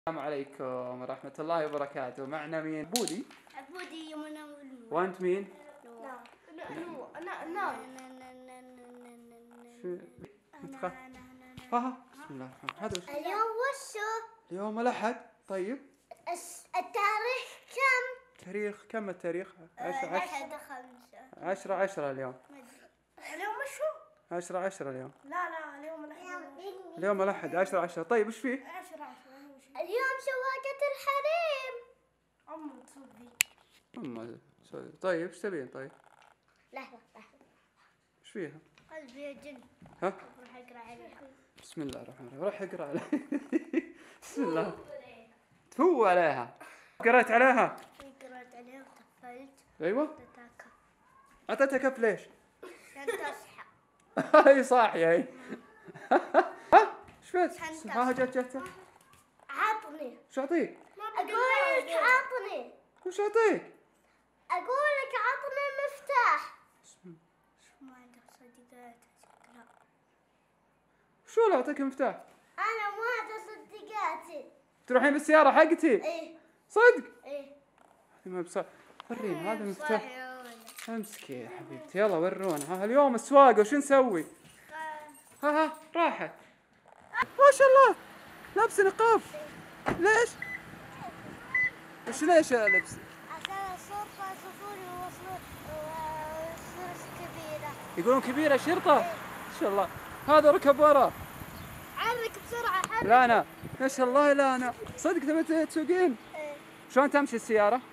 السلام عليكم ورحمة الله وبركاته. معنا مين؟ بودي. عبودي يمنا وانت مين؟ أنا شو؟ بسم الله الرحمن الرحيم. هذا وش؟ اليوم وشو؟ اليوم الأحد. طيب التاريخ كم؟ تاريخ كم التاريخ؟ 10/5. 10/10 اليوم. اليوم وشو؟ 10/10 اليوم. لا اليوم الأحد. اليوم الأحد 10/10. طيب وش فيه؟ 10/10. اليوم سواقة الحريم. تسوق ذي. طيب ايش تبين طيب؟ لحظة ايش فيها؟ قلبي جن. ها؟ راح أقرأ عليها. بسم الله الرحمن الرحيم. راح اقرا عليها. بسم الله. تفو عليها. قرأت عليها؟ قرأت عليها وتفلت. ايوه. تتاكل. اعطيتها كف ليش؟ عشان تصحى. هاي صاحية هي. ها؟ ايش فيك؟ عشان ها جت. عطني. وش اعطيك؟ أقول لك عطني. وش اعطيك؟ أقول لك عطني المفتاح. ما عنده صديقات شكلها. شو اللي اعطيك المفتاح؟ أنا ما عنده صديقاتي. تروحين بالسيارة حقتي؟ إيه. صدق؟ إيه. ما بصح. ورينا هذا المفتاح. صح يا ولد. امسكي يا حبيبتي يلا ورونا. ها اليوم السواقة وش نسوي؟ ها راحت. ما شاء الله لابس نقاب. ليش؟ ليش لبس؟ عشان الشرطة يشوفوني ويصير كبيرة. يقولون كبيرة شرطة؟ ما شاء الله. هذا ركب ورا. حرك بسرعة حرك. لا أنا ما شاء الله. لا أنا صدق تبي تسوقين؟ إيه. شلون تمشي السيارة؟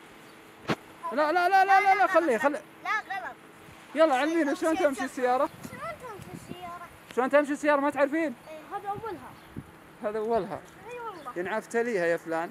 لا خليه. لا غلط. يلا علمينا شلون تمشي السيارة؟ شلون تمشي السيارة؟ شلون تمشي السيارة ما تعرفين؟ إيه هذا أولها. هذا أولها. إي والله. ينعفت ليها يا فلان.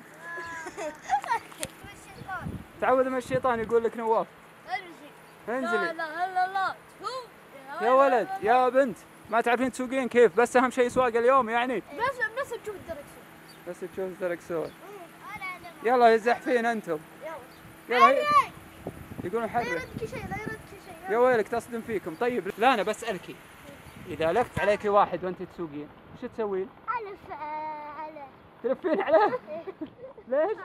الشيطان. تعوذ من الشيطان يقول لك نواف. انزلي. لا. يا ولد يا بنت ما تعرفين تسوقين كيف؟ بس أهم شيء سواق اليوم يعني. بس تشوف الدركسيون. بس تشوف الدركسون. يلا يزحفين أنتم. يلا. يلا يقولون لا حرك. يردك شيء لا يردك شيء. يا ويلك تصدم فيكم. طيب لا أنا بسألك إذا لفت عليك واحد وأنت تسوقين وش تسوين؟ ألف عليه. تلفين عليه؟ ليش؟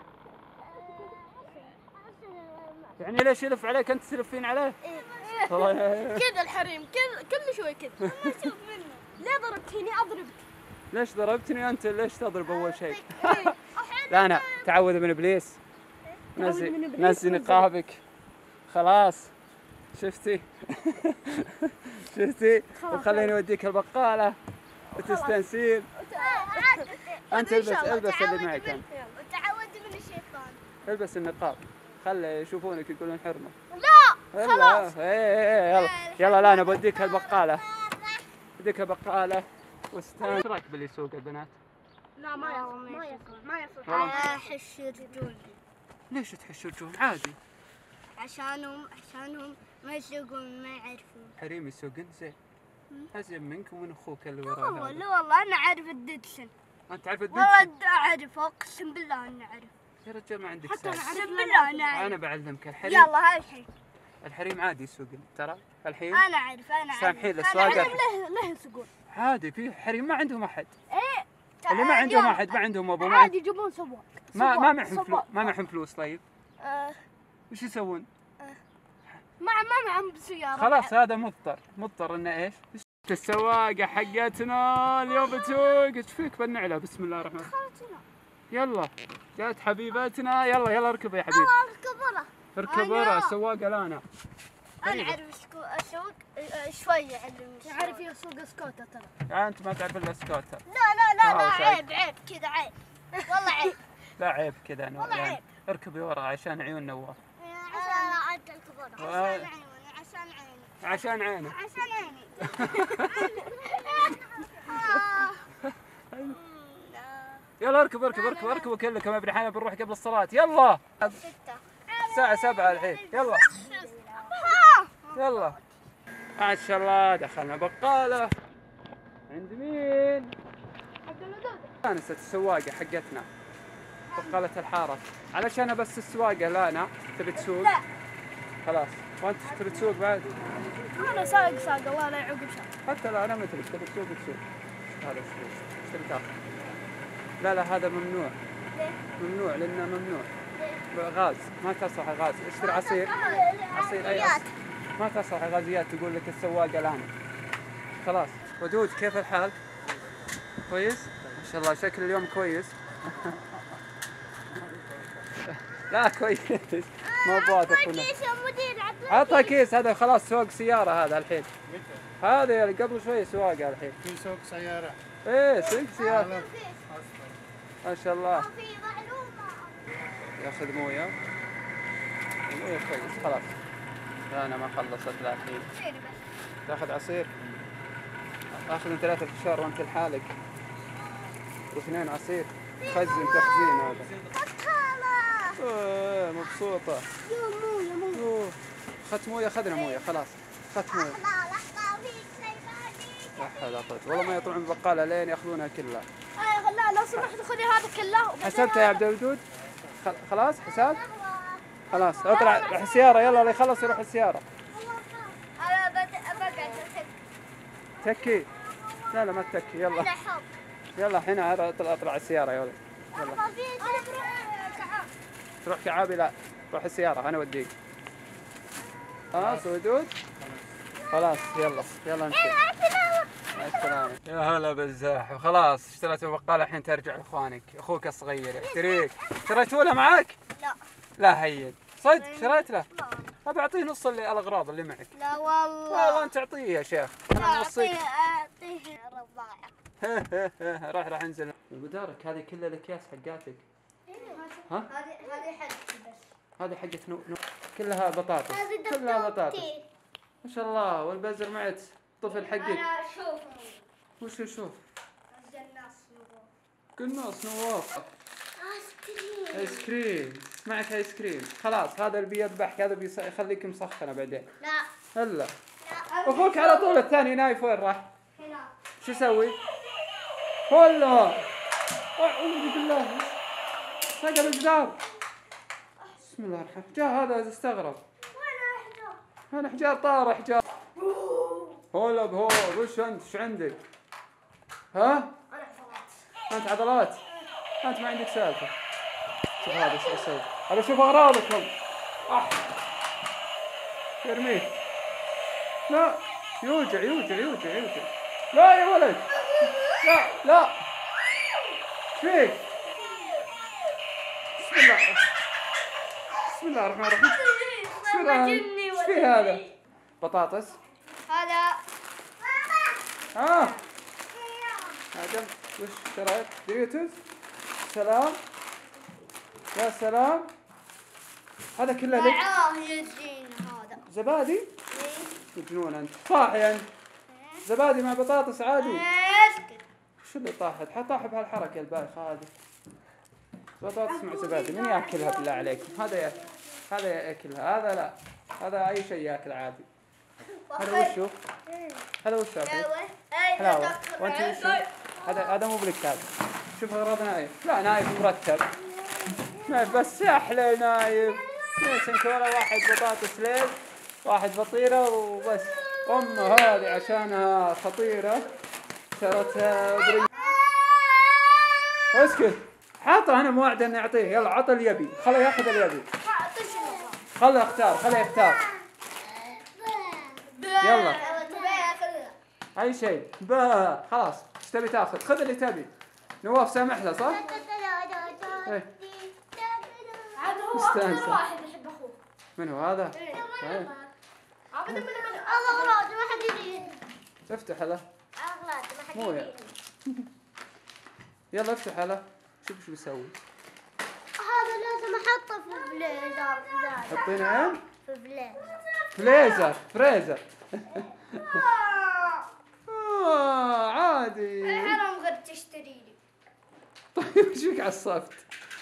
يعني ليش يلف عليك أنت تلفين عليه؟ كذا الحريم كل شوي كذا. ما اشوف منه. ليه ضربتيني اضربك؟ ليش ضربتني أنت؟ ليش تضرب أول شيء؟ لا أنا تعوذ من إبليس. نزي نقابك. خلاص شفتي؟ وخليني أوديك البقالة وتستنسين. أنت البس اللي معك أنت. وتعود من الشيطان. البس النقاب. خلي يشوفونك يقولون حرمة. لا خلاص. يلا لا أنا بوديك البقالة. بديك البقالة واستانس. ايش رايك باللي يسوق البنات؟ لا ما يصلح. احش الرجول. ليش تحش رجول؟ عادي. عشانهم ما يسوقون ما يعرفون. حريم يسوقن زين. أزين منك ومن أخوك اللي وراك. لا والله أنا أعرف الددسن. أنت تعرف الددسن؟ والله أعرف أقسم بالله أنا أعرف. يا رجال ما عندك حتى سالفة. أقسم بالله أنا أعرف. أنا بعلمك الحريم. يلا هاي الحين. الحريم عادي يسوقن ترى الحين. أنا أعرف. سامحين للسواقة. له يسوقون. عادي في حريم ما عندهم أحد. إيه. اللي ما عندهم أحد ما عندهم أبو. عادي يجيبون سواق. ما معهم فلوس. طيب. وش يسوون؟ ما معهم سيارة. خلاص هذا مضطر انه ايش؟ السواقة حقتنا اليوم بتسوق. ايش فيك بالنعلة؟ بسم الله الرحمن الرحيم. يلا جات حبيبتنا. يلا اركب يا حبيبي. اركب ورا السواقة. لا انا اعرف اسوق شوية. تعرف يسوق سكوتر ترى. انت ما تعرف الا سكوتر. لا عيب كذا عيب. والله عيب. لا عيب كذا انا والله عيب. اركبي ورا عشان عيون نواف. عشان انت الكبر. عشان عيني. يلا اركبوا كلكم. ابن حنا بنروح قبل الصلاة. يلا الساعة 7 الحين. يلا ما شاء الله دخلنا بقالة. عند مين؟ كانت السواقة حقتنا بقالة الحارة علشان بس السواقة. لا أنا تبي تسوق؟ لا خلاص. وأنت تبي تسوق بعد؟ أنا ساق ولا يعقب شيء. حتى لا أنا مثلك تبي تسوق. هذا ايش تبي تاخذ؟ لا هذا ممنوع. ممنوع لأنه ممنوع. غاز ما تصلح غاز. اشتري عصير. عصير أي عصير. ما تصلح غازيات تقول لك السواق الآن. خلاص. ودود كيف الحال؟ كويس؟ ما شاء الله شكل اليوم كويس. لا كويس. ما بواثق منه. عطها كيس هذا خلاص سوق سيارة هذا الحين. هذا قبل شوي سواقه الحين. في سوق سيارة. ايه سوق سيارة. ما شاء الله. ياخذ مويه. المويه كويس خلاص. انا ما خلصت الحين. تاخذ عصير. اخذ 3 فشار وانت لحالك. و2 عصير. خزن تخزين هذا. مبسوطة. اخذت مويه اخذنا مويه خلاص. اخذت مويه. والله ما يطلعون بقالة لين ياخذونها كلها. لا لو سمحت خذي هذا كله. حسبتها يا عبد الودود؟ خلاص حساب؟ خلاص اطلع روح السيارة يلا اللي يخلص يروح السيارة. انا بقعد تكي. لا ما تتكي يلا. يلا الحين هذا اطلع السيارة يلا. تروح كعابي لا روح السيارة انا اوديك. خلاص ودود؟ خلاص يلا نمشي. مع السلامة. يا هلا بالزاح وخلاص اشتريت بقالة الحين ترجع لاخوانك، اخوك الصغير يحتريك. شريتوا له معك؟ لا. لا هين. صدق شريت له؟ ابى اعطيه نص الاغراض اللي معك. لا والله. والله انت اعطيه يا شيخ. انا اعطيه رضاعة. راح انزل. ودارك هذه كلها الاكياس حقاتك. ها؟ هذه حقتي بس. هذه حقت نو كلها بطاطس. كلها بطاطس. ما شاء الله والبزر معك طفل حقك. انا شوف. وش اشوف؟ قناص نواف. قناص نواف. ايس كريم. معك ايس كريم. خلاص هذا اللي بيذبحك هذا بيخليك مسخنه بعدين. لا. هلا. اخوك على طول الثاني نايف وين راح؟ هنا. شو يسوي؟ والله. اعوذ بالله. سقط الجدار. بسم الله الرحمن الرحيم. جاء هذا استغرب. انا حجار طار حجار. هولا بهول وش انت ايش عندك؟ ها؟ انا عضلات. انت عضلات؟ انت ما عندك سالفه. شوف هذا ايش يسوي؟ هذا شوف اغراضكم. يرميه. لا يوجع. لا يا ولد. لا. ايش فيك؟ بسم الله الرحمن الرحيم. بسم الله. ايش في هذا؟ بطاطس؟ هذا. هذا وش شريت؟ دوريتوس؟ سلام. يا سلام. هذا كله لك؟ يجينا هذا. زبادي؟ مجنون انت. صاحي انت. زبادي مع بطاطس عادي. اسكت. شو اللي طاحت؟ طاح بهالحركة البايخة هذه. بطاطس مع زبادي، من ياكلها بالله عليك؟ هذا ياكلها، هذا لا. هذا أي شيء ياكل عادي. هذا وشو؟ هذا وشو؟ حلاوة. وأنت وشو؟ هذا مو بلك هذا. شوف أغراض نايف. لا نايف مرتب. نايف بس أحلى نايف. ليش كولا واحد بطاطس ليل، واحد فطيرة وبس. أمه هذه عشانها خطيرة شرتها بري. اسكت. حاطه انا موعد اني اعطيه. يلا عط اليبي. خله ياخذ اليبي. خله يختار. يلا اي شيء. خلاص ايش تبي تاخذ؟ خذ اللي تبي. نواف سامح له صح؟ ايه عاد هو مستانسة. واحد يحب اخوه. من هو هذا؟ اغراض ما حد يدري. افتح له. اغراض ما حد مو يدري. يلا افتح له. شوف شو بيسوي. هذا لازم احطه في البليزر. حطينه وين؟ في البليزر. فريزر. عادي. حرام غير تشتري لي. طيب ايش فيك عصفت؟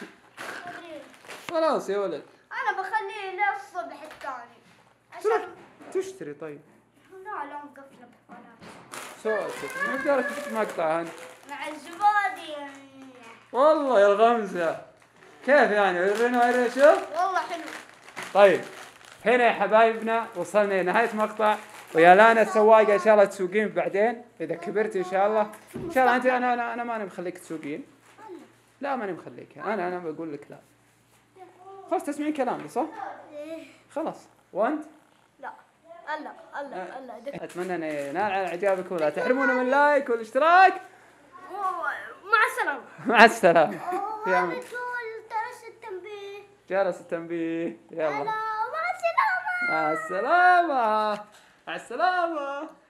خلاص يا ولد. انا بخليه للصبح الثاني تروح عشان تشتري. طيب لا مقفله بقناه. سوالفك مقدارك مقطع انت. مع الزبادي. والله يا الغمزة. كيف يعني؟ ورينا شوف. والله حلو. طيب هنا يا حبايبنا وصلنا لنهاية مقطع. ويا لانا السواقة ان شاء الله تسوقين بعدين اذا كبرت ان شاء الله. ان شاء الله انت انا ما بخليك تسوقين. لا ماني مخليك، انا بقول لك لا. خلاص تسمعين كلامي صح؟ خلاص. وانت؟ لا الله اتمنى ان ينال على اعجابكم، ولا تحرمونا من اللايك والاشتراك. مع السلامة. مع السلامة. في يا امان. جرس التنبيه. جرس التنبيه. يلا مع السلامة. مع السلامة. مع السلامة.